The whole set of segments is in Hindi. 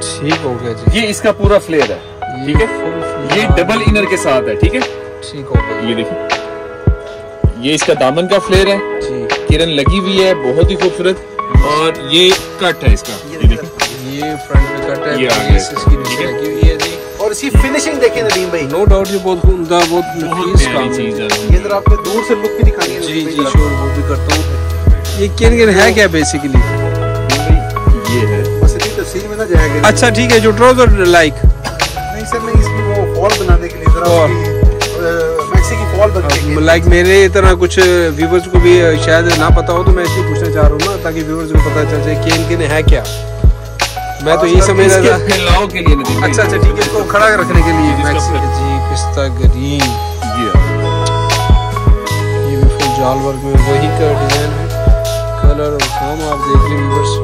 ठीक हो गया जी। ये इसका पूरा फ्लेयर है, ठीक है। ये डबल इनर के साथ है, ठीक है। ठीक हो गया। ये देखिए, ये इसका दामन का फ्लेयर है जी। किरण लगी हुई है, बहुत ही खूबसूरत। और ये कट है इसका, ये देखिए, ये फ्रंट पे कट है, ये बेस इसकी नीचे लगी हुई है जी। और इसकी फिनिशिंग देखिए नदीम भाई, नो डाउट ये बहुत उम्दा, बहुत नफीस काम है। चीज है। ये जरा आपने दूर से लुक भी दिखानी है जी नदीम जी भाई, श्योर, वो भी करता हूँ। ये किन है क्या बेसिकली? ये है बस इतनी तफसील में ना जाएगा। अच्छा ठीक है, जो ट्राउजर लाइक नहीं सर, मैं इसमें वो फॉल बनाने के लिए जरा मैक्सी की फॉल बनाएंगे। लाइक मेरे तरह कुछ व्यूवर्स को भी शायद ना पता हो, तो मैं इसलिए पूछना चाह रहा हूँ ना, ताकि व्यूवर्स को पता चल जाए किन है क्या। मैं तो ये समझ रहा था फैलाव के लिए नदीम भाई। अच्छा अच्छा ठीक है, इसको खड़ा रखने के लिए मैक्सी जी। पिस्ता ग्रीन, ये भी फुल जाल वर्क में वही का डिजाइन है, कलर और काम आप देख लें व्यूवर्स।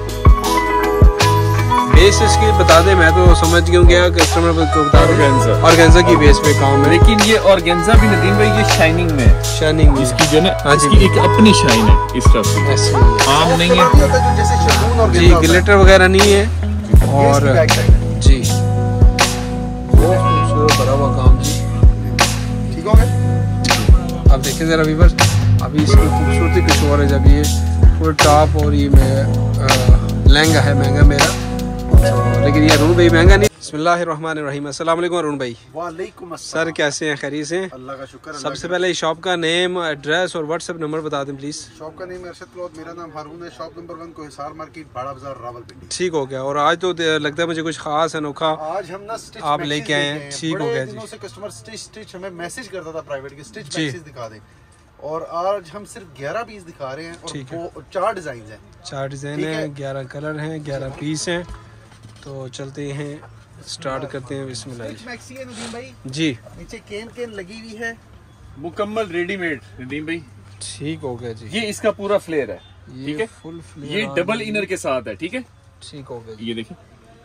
बेस इसकी बता दें, मैं तो समझ क्यों गया, कस्टमर को बता ऑर्गेन्जा। ऑर्गेन्जा की बेस पे काम है। लेकिन ये ऑर्गेन्जा भी नदीम भाई ये शाइनिंग में है, शाइनिंग इसकी जो ना हाँ जी। इसकी एक अपनी शाइन है इस तरफ से, ऐसे आम नहीं है जैसे शगुन और जी, ग्लिटर वगैरह नहीं है। और जी बहुत खूबसूरत भरा हुआ काम जी। ठीक हो गया। आप देखें जरा व्यूअर्स, अभी इसकी खूबसूरती कुछ और है। जब ये फुल टॉप और ये लहंगा है महंगा मेरा, लेकिन ये अरुण भाई महंगा नहीं। बिस्मिल्लाहिर्रहमानिर्रहीम, अस्सलाम वालेकुम अरुण भाई। वालेकुम अस्सलाम। सर कैसे हैं, खैरियत से? अल्लाह का शुक्र। सबसे पहले शॉप का नेम, एड्रेस और व्हाट्सएप नंबर बता दें प्लीज। शॉप का नेम अरशद क्लॉथ, मेरा नाम हारून है। शॉप नंबर 1 कोहिसार मार्केट, बाड़ा बाजार, रावलपिंडी। ठीक हो गया। और आज तो लगता है मुझे कुछ खास अनोखा आज हम ना स्टिच आप लेके आए हैं। ठीक हो गया जी। दिनों से कस्टमर स्टिच हमें मैसेज करता था प्राइवेट के, स्टिच मैसेज दिखा दें, और आज हम सिर्फ 11 पीस दिखा रहे हैं और वो 4 डिजाइन हैं। 4 डिजाइन है, 11 कलर हैं, 11 पीस हैं। तो चलते हैं, स्टार्ट करते हैं। बिस्मिल्लाह। मैक्सी है नदीम भाई जी, नीचे केन लगी हुई है, मुकम्मल रेडीमेड नदीम भाई। ठीक हो गया जी। ये इसका पूरा फ्लेयर है, ठीक है। फुल फ्लेयर, ये डबल इनर के साथ है, ठीक है। ठीक हो गया जी। ये देखिए,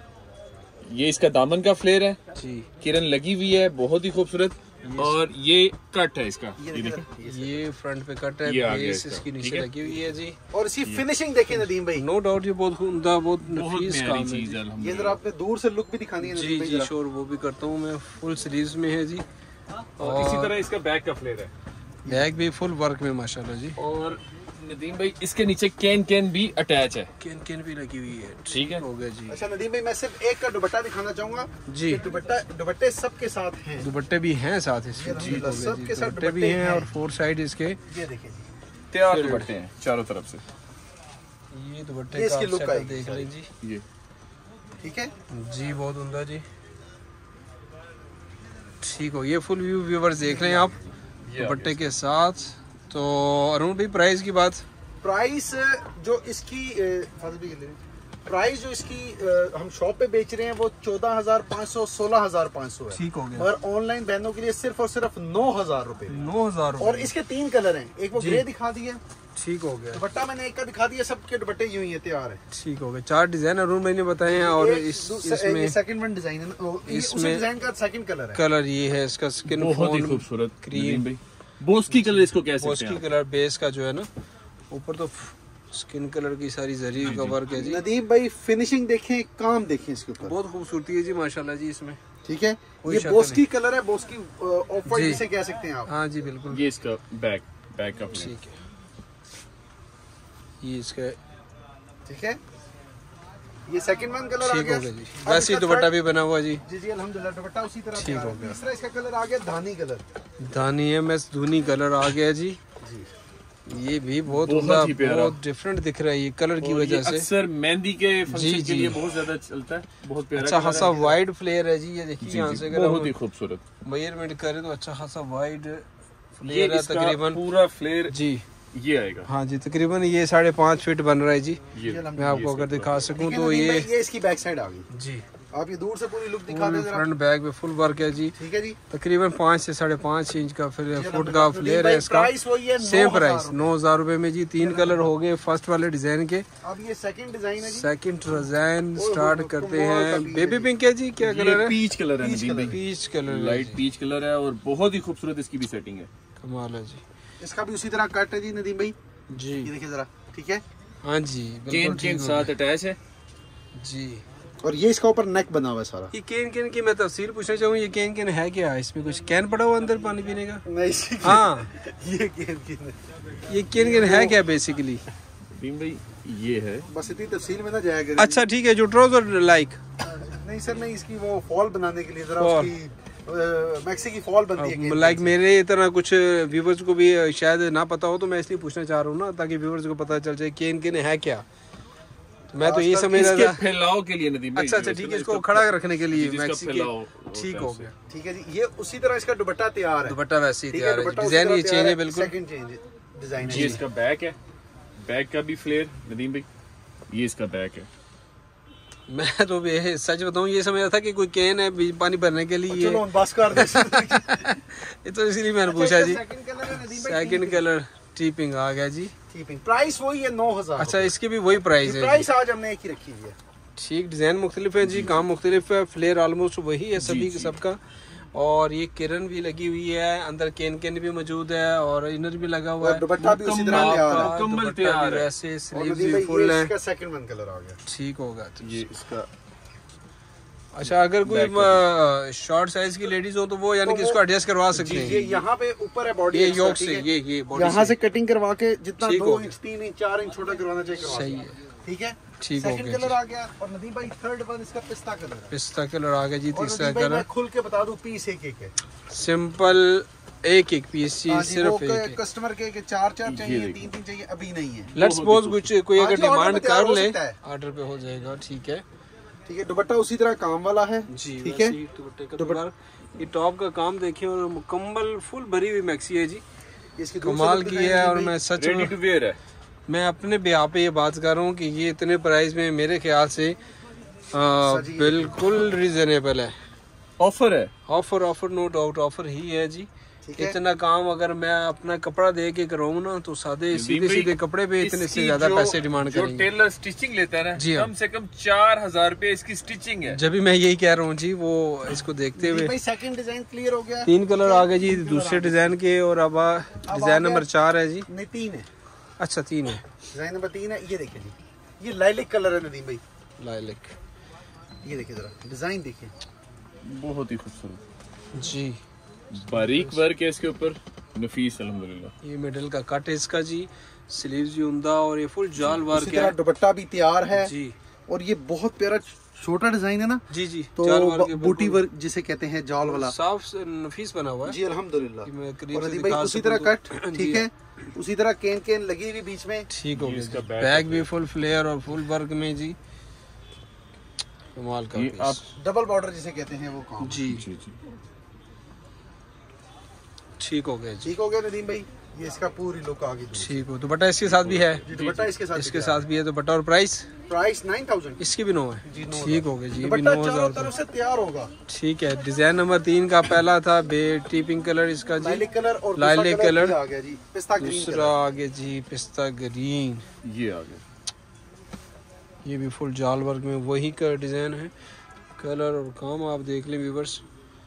ये इसका दामन का फ्लेयर है जी, किरण लगी हुई है, बहुत ही खूबसूरत। और ये कट है इसका, ये देखिए, ये फ्रंट पे कट है, ये आ गया बेस इसका, इसकी ठीक नीचे है। लगी हुई है जी। और इसकी फिनिशिंग देखिए नदीम भाई, नो डाउट ये बहुत उम्दा, बहुत बहुत नफीस प्यारी काम है चीज है जी। ये अल्हम्दुलिल्लाह। जरा आपने दूर से लुक भी दिखानी है जी नदीम भाई जी जरा। श्योर, वो भी करता हूँ मैं। फुल सीरीज में है जी। और इसी तरह इसका बैक का फ्लेयर है, बैग भी फुल वर्क में माशाल्लाह जी। और नदीम भाई इसके नीचे कैन भी अटैच है, केन भी लगी हुई है। ठीक है। हो गया जी। अच्छा नदीम भाई, मैं सिर्फ एक का दुपट्टा दिखाना चाहूंगा जी। कि दुपट्टे सबके साथ हैं। दुपट्टे भी हैं साथ इसके। ये ठीक हो गया सबके जी। साथ दुपट्टे भी दुपट्टे हैं हैं। और 4 साइड इसके ये देखिए जी, तैयार दुपट्टे हैं चारों तरफ से। ये दुपट्टे ये का इसकी look सेटअप आएगी देख सारी। लें जी। ये ठीक है। जी बहुत उम्दा जी। ठीक हो, ये फुल व्यू व्यूवर्स देख रहे हैं आप दुपट्टे के साथ। तो अरुण भाई प्राइस की बात। प्राइस जो इसकी प्राइस जो इसकी हम शॉप पे बेच रहे हैं वो 14,500 16,500 है। ठीक हो गया। मगर ऑनलाइन बहनों के लिए सिर्फ और सिर्फ 9,000 रुपए। 9,000 और इसके 3 कलर हैं, एक वो ग्रे दिखा दिए, ठीक हो गया। दुपट्टा मैंने एक का दिखा दिया, सबके दुपट्टे यूं ही है, तैयार है। ठीक हो गया। 4 डिजाइन अरुण भाई ने बताए हैं। और इसमें सेकंड वन डिजाइन है ना, इसमें डिजाइन का सेकंड कलर है। कलर ये है इसका स्किन बहुत ही खूबसूरत क्रीम भाई, बोस्की कलर इसको कह सकते बोस्की हैं। कलर बेस का जो है ना, ऊपर तो स्किन कलर की सारी जरी का वर्क है जी। नदीम भाई फिनिशिंग देखें, काम देखें इसके ऊपर, बहुत खूबसूरती है जी माशाल्लाह जी इसमें। ठीक है। कोई ये शक बोस्की कलर है, बोस्की ऑफ वाइट जी। जिसे कह सकते हैं आप। हाँ जी बिल्कुल। ये इसका बैक का फ्लेयर, ठीक है। ये इसका ठीक है। ये सेकंड वन कलर आ ठीक गया हो गया जी। अब वैसे ही इसका दुपट्टा थर्ड- भी बना हुआ जी। जी जी अल्हम्दुलिल्लाह, दुपट्टा उसी तरह ठीक तैयार हो है। गया। तीसरा इसका कलर आ गया धानी कलर। धानी MS धुनी कलर आ गया जी। जी ये भी बहुत बहुत उम्दा, ही प्यारा। बहुत डिफरेंट दिख रहा है ये कलर की और वजह ये से। अक्सर मेहंदी के फंक्शन जी, के जी। लिए बहुत ज्यादा चलता है, बहुत प्यारा अच्छा कलर खासा है। वाइड फ्लेयर है जी। ये देखिए जी, यहाँ जी, से अगर बहुत ही हम खूबसूरत। मेजरमेंट करें तो अच्छा खासा वाइड ये फ्लेयर है इसका तकरीबन पूरा फ्लेयर जी। ये आएगा। हाँ जी तकरीबन ये 5.5 फीट बन रहा है जी। ये मैं आपको अगर दिखा सकूं ठीक है तो नदीम ये भाई, ये इसकी बैक साइड आ गई। जी आप ये दूर से पूरी लुक दिखा दें जरा। फ्रंट बैक में फुल वर्क है जी। ठीक है जी। तकरीबन 5 से 5.5 इंच का फिर फुट का नदीम फ्लेयर भाई, है इसका। प्राइस वही है, सेम 9,000 प्राइस 9,000 रुपए में जी। 3 कलर हो गए फर्स्ट वाले डिजाइन के। अब ये सेकंड डिजाइन है जी। सेकंड डिजाइन स्टार्ट करते कमाल का हैं। पीस बेबी है। पिंक है जी, क्या कलर ये है? पीच कलर है नदीम भाई, peach colour light peach colour है और बहुत ही खूबसूरत इसकी भी सेटिंग है। कमाल है जी। इसका भी उसी तरह कट है जी नदीम भाई, जी ये देखिए जरा। ठीक है। हाँ जी बिल्कुल चेन ठीक हो साथ गया। अटैच है। जी और ये इसका ऊपर नेक बना हुआ है सारा। ये कैन कैन की मैं तफसीर पूछना चाहूँ, ये कैन कैन है क्या? इसमें कुछ कैन पड़ा हुआ अंदर पानी पीने का? नहीं, हाँ, ये कैन कैन है क्या बेसिकली? भाई ये है, बस इतनी तफसील में ना जाएगा। अच्छा ठीक है, जो ट्राउजर लाइक नहीं सर, नहीं, इसकी वो फॉल बनाने के लिए जरा फॉल। उसकी मैक्सी की फॉल बनती है। लाइक मेरे इतना कुछ व्यूवर्स को भी शायद ना पता हो, तो मैं इसलिए पूछना चाह रहा हूँ ना, ताकि व्यूवर्स को पता चल जाए कैन कैन है क्या। तो मैं तो ये समझ रहा इसके था। फैलाव के लिए नदीम भाई। अच्छा ठीक है, इसको खड़ा रखने के लिए जिसका मैक्सी फैलाव के। ठीक हो गया, ठीक है जी। ये उसी तरह इसका दुपट्टा तैयार है। दुपट्टा वैसे ही ठीक तैयार है, दुपट्टा उसी डिजाइन तरह ये तैयार चेंज है बिल्कुल। सेकंड चेंज डिजाइन ये है। इसका बैक है, बैक का भी फ्लेयर नदीम भाई, ये इसका बैक है। मैं तो ये सच बताऊं, ये समझ रहा था कि कोई कैन है पानी भरने के लिए। चलो बस कर दे। ये तो इसीलिए मैंने पूछा जी। सेकंड कलर है नदीम भाई, सेकंड कलर टीपिंग आ गया जी। टीपिंग प्राइस वही है 9000। अच्छा, इसकी भी वही प्राइस है? प्राइस आज हमने एक ही रखी हुई है। ठीक, डिजाइन मुख्तलिफ है जी, काम मुख्तलिफ है, फ्लेयर ऑलमोस्ट वही है सभी सबका। और ये किरण भी लगी हुई है, अंदर कैन कैन भी मौजूद है और इनर भी लगा हुआ है। दुपट्टा भी उसी तरह तैयार है। मुकम्मल तैयार है। वैसे स्लीव्स नदीम भी भाई, फुल ये है। इसका सेकंड वन कलर आ गया। ठीक होगा। ये इसका अच्छा, अगर कोई शॉर्ट साइज की लेडीज हो तो वो यानी कि इसको एडजस्ट करवा सकते ये हैं। यहाँ पे ऊपर है बॉडी, ये योक से ये बॉडी यहाँ से कटिंग करवा के जितना ठीक 2 हो इंच 3 इंच 4 इंच छोटा करवाना चाहिए करवा सही दो। है, ठीक है, ठीक हो सेकंड गया कलर जी। आ गया। और नदीम भाई थर्ड वन इसका पिस्ता कलर है। पिस्ता कलर आ गया जी, और तीसरा नदीम भाई, मैं कलर खुल के बता दूं, पीस एक है। सिंपल एक पीस जी, हाँ जी, सिर्फ वो एक। कस्टमर के 4 चाहिए, 3 चाहिए, अभी नहीं है। लेट्स सपोज कुछ कोई हाँ अगर जी, ऑर्डर डिमांड पे तैयार कर हो ले, सकता है। ऑर्डर पे हो जाएगा। ठीक है ठीक है, दुपट्टा उसी तरह काम वाला है जी, ठीक है। वैसे ही दुपट्टे का कलर, ये टॉप का काम देखिए, और मुकम्मल फुल भरी हुई मैक्सी है जी, इसकी कमाल की है। और मैं सच रेडी में टू वेयर है। मैं अपने ब्याह पे ये बात कर रहा हूँ कि ये इतने प्राइस में मेरे ख्याल से बिल्कुल रीजनेबल है। ऑफर है, ऑफर नो डाउट ऑफर ही है जी। ठीक है। इतना काम अगर मैं अपना कपड़ा दे के कराऊँ ना, तो सादे सीधे सीधे कपड़े पे इतने से ज्यादा पैसे डिमांड जो करेंगे। टेलर स्टिचिंग लेता है ना, जी हाँ। कम से कम 4000 रुपए इसकी स्टिचिंग है। जब भी मैं यही कह रहा हूँ जी, वो इसको देखते हुए भाई सेकंड डिजाइन क्लियर हो गया। 3 कलर आ गए जी दूसरे डिजाइन के, और अब डिजाइन नंबर 4 है जी। नहीं 3 है, अच्छा 3 है, डिजाइन नंबर 3 है। ये देखिए जी, ये लाइलिक कलर है नदीम भाई। लाइलिक, ये देखिए जरा डिजाइन देखिए, बहुत ही खूबसूरत जी। बारीक वर्क है इसके ऊपर, नफीस अल्हम्दुलिल्लाह। ये मिडल का कट है इसका जी, स्लीव्स भी उमदा, और ये फुल जाल वर्क उसी तरह है दुपट्टा भी तैयार है जी। और ये बहुत प्यारा छोटा डिजाइन है ना जी जी, तो जाल वर्क है, बूटी बिल्कुल वर्क जिसे कहते हैं, जाल वाला साफ से नफीस बना हुआ है जी, अल्हम्दुलिल्लाह। कि मैं करीब और से नदीम दिखा भाई उसी सकूं तरह तो- कट, जी। ठीक है, उसी तरह केन केन लगी हुई बीच में। ठीक हो ये इसका गया, बैक बैग भी फुल फ्लेयर और फुल वर्क में जी, कमाल का ये पीस। आप डबल बॉर्डर जिसे कहते हैं वो काम। जी जी जी ठीक हो गया जी, ठीक हो गया नदीम भाई, ये इसका पूरी लुक आ गई। ठीक हो। दुपट्टा इसके साथ भी है, जी दुपट्टा इसके साथ इसके साथ भी है दुपट्टा। और प्राइस प्राइस 9000 इसकी भी 9 है। जी, 9,000। ठीक हो गया जी, ये भी दुपट्टा 9000 चारों तरफ से तैयार होगा। ठीक है। डिजाइन नंबर 3 का पहला था बेटी पिंक कलर इसका जी, लाइलिक कलर और लाइलिक दूसरा कलर ये आ गया जी, पिस्ता ग्रीन दूसरा कलर। आगे जी पिस्ता ग्रीन, ये आ गया। ये भी फुल जाल वर्क में वही का डिजाइन है। कलर और काम आप देख लें व्यूवर्स।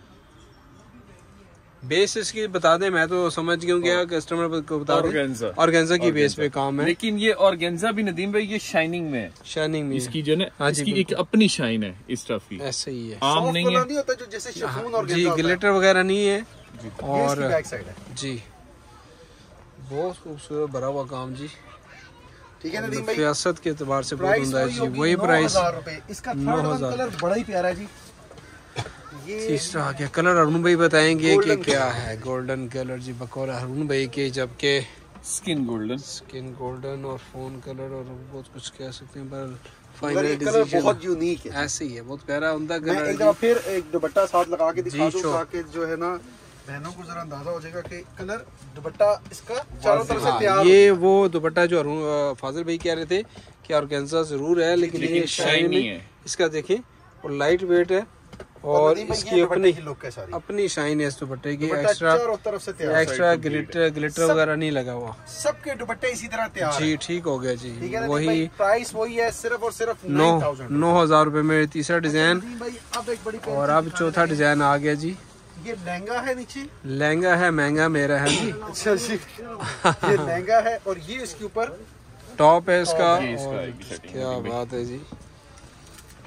बेस इसकी बता दें, मैं तो समझ गया, कस्टमर को बता दें। ऑर्गेन्जा की बेस पे काम है, लेकिन ये ऑर्गेन्जा भी नदीम भाई ये शाइनिंग में है। शाइनिंग में इसकी जो है हाँ ना, जी, इसकी एक अपनी शाइन है इस तरफ की, ऐसे ही है आम Soft नहीं वाला है। नहीं होता जो जैसे शिफॉन और जी, ग्लिटर वगैरह नहीं है। और और बैक साइड है। जी बहुत खूबसूरत भरा हुआ काम जी, ठीक है नदीम भाई, सियासत के एतबार से बहुत प्राइस उम्दा है वही जी। होगी वही प्राइस 9000 रुपए। इसका थर्ड 9,000 कलर बड़ा ही प्यारा है जी। ये तीसरा आ गया कलर, अरुण भाई बताएंगे कि Golden क्या है। गोल्डन कलर जी, बकौल अरुण भाई के, जबकि स्किन गोल्डन, स्किन गोल्डन और फोन कलर और बहुत कुछ कह सकते हैं, पर मगर फाइनल ये कलर डिसीजन बहुत यूनिक है। ऐसे ही है, बहुत प्यारा उमदा मैं कलर एक है दफा फिर एक दुपट्टा साथ लगा के दिखा जी, दूं sure। ताकि जो है ना बहनों को जरा अंदाजा हो जाएगा कि कलर दुपट्टा इसका चारों तरफ से हाँ, तैयार ये वो दुपट्टा जो अरुण फाजिल भाई कह रहे थे कि ऑर्गेन्जा जरूर है, लेकिन ये शाइन शाइनी है। इसका देखें, और लाइट वेट है, और इसकी अपनी लुक है सारी। अपनी शाइन है इस दुपट्टे की। दुपट्टा एक्स्ट्रा चारों तरफ से तैयार, एक्स्ट्रा ग्लिटर वगैरह नहीं लगा हुआ सबके दुपट्टे इसी तरह तैयार जी। है। ठीक हो गया जी, ठीक है ना वही भाई, प्राइस वही है, सिर्फ और सिर्फ 9000 9,000 रुपए में तीसरा डिजाइन। भाई अब एक बड़ी और अब चौथा डिजाइन आ गया जी, ये लहंगा है नीचे। लहंगा है, महंगा मेरा है जी। अच्छा जी, ये लहंगा है और ये इसके ऊपर टॉप है इसका, जी, इसका और आएगी setting क्या में। बात है जी।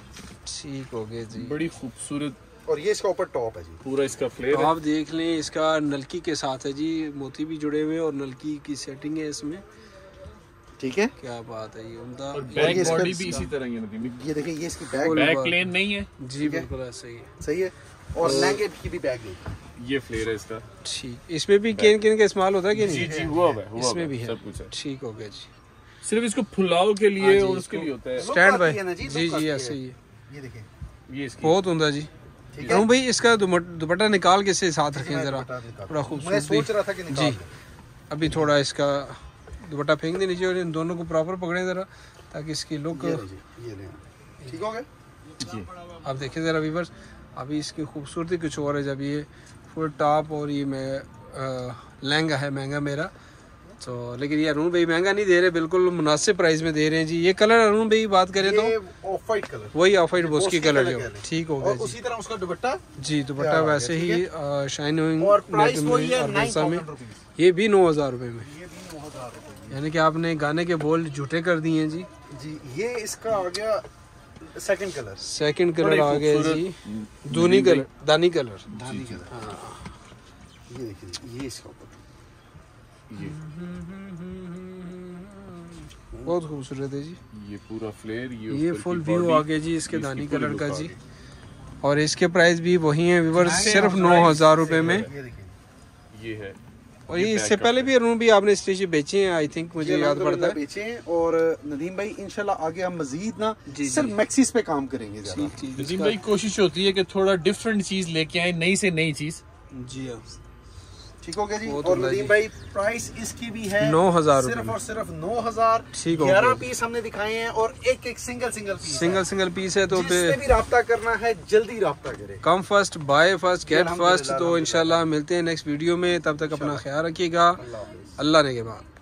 ठीक हो गए जी। बड़ी खूबसूरत, और ये इसका ऊपर टॉप है जी। पूरा इसका फ्लेयर तो है। आप देख लें, इसका नलकी के साथ है जी, मोती भी जुड़े हुए हैं और नलकी की सेटिंग है इसमें। ठीक है, क्या बात है, ये उम्दा। और ये बैक इसका- बॉडी भी इसी तरह ही है नदीम। ये देखिए, ये इसकी बैग बैक प्लेन नहीं है, जी बिल्कुल ऐसा ही है। सही है, और लहंगे की भी बैग है। ये फ्लेयर है इसका। ठीक, इसमें भी केन केन का इस्तेमाल होता है कि जी नहीं? जी, हुआ है, इसमें भी है, सब कुछ है। ठीक हो गया जी। सिर्फ इसको फुलाव के हाँ लिए जी, और उसके लिए होता है। स्टैंड बाय, आती है ना जी, जी look आती जी है। ऐसे ही है, ये देखिए, ये इसकी बहुत उम्दा जी। ठीक कहूँ भाई इसका दुपट्टा निकाल के इससे साथ रखें मैं जरा, दुपट्टा निकाल- थोड़ा मैं खूबसूरत सोच रहा था कि निकाल जी। दूं। अभी थोड़ा इसका दुपट्टा फेंक दे नीचे और इन दोनों को प्रॉपर पकड़ें जरा, ताकि इसकी लुक। ये ले जी, ये ले, ठीक हो गया। जी। आप देखिए ज़रा व्यूअर्स, अभी इसकी खूबसूरती कुछ और है। जब ये फुल टॉप और ये लहंगा है महंगा मेरा, तो लेकिन ये अरुण भाई महंगा नहीं दे रहे, बिल्कुल मुनासिब प्राइस में दे रहे हैं जी। ये कलर अरुण भाई बात करें तो ये ऑफ वाइट कलर, वही ऑफ वाइट बॉस की कलर जो, कह लें। ठीक हो और गया जी। उसी तरह उसका दुपट्टा, जी दुपट्टा क्या वैसे बात है, ही शाइनिंग और प्राइस नेट वही में है और वर्सा में। 9,000 रुपीज। ये भी 9,000 रुपये में, ये भी 9,000 रुपए। यानी कि आपने गाने के बोल झूठे कर दिए हैं जी। जी, ये इसका आ गया सेकंड कलर, सेकंड कलर बड़ी आ गया खूबसूरत जी, दूनी कलर, दानी कलर। धानी कलर। ये देखिए, ये इसका ऊपर, ये बहुत खूबसूरत है जी। ये पूरा फ्लेयर, ये ऊपर फुल की व्यू बॉडी, आ गया जी इसके इसकी दानी पूरी कलर लुक का आ जी। गई। और इसके प्राइस भी वही हैं व्यूअर्स, सिर्फ 9,000 रुपये में। ये देखिए, ये है। और ये इससे पहले भी अरुण भी आपने स्टेज बेचे हैं, आई थिंक मुझे याद पड़ता है। बेचे हैं। और नदीम भाई इंशाल्लाह आगे हम मजीद ना जी, सिर्फ जी। मैक्सीज पे काम करेंगे ज्यादा। ठीक ठीक नदीम भाई कोशिश होती है कि थोड़ा डिफरेंट चीज लेके आए, नई से नई चीज। जी हाँ, ठीक हो गया जी। बहुत और उम्दा नदीम जी। भाई प्राइस इसकी भी है 9,000 सिर्फ रुपये और सिर्फ 9,000। ठीक हो 11 गया। पीस हमने दिखाए हैं और एक एक सिंगल पीस, सिंगल पीस है, तो जिससे भी राब्ता करना है जल्दी राब्ता करें। Come first buy first get अल्हम्दुलिल्लाह, फर्स्ट। तो इंशाल्लाह मिलते हैं नेक्स्ट वीडियो में, तब तक अपना ख्याल रखिएगा। अल्लाह हाफ़िज़। अल्लाह ने के बाद।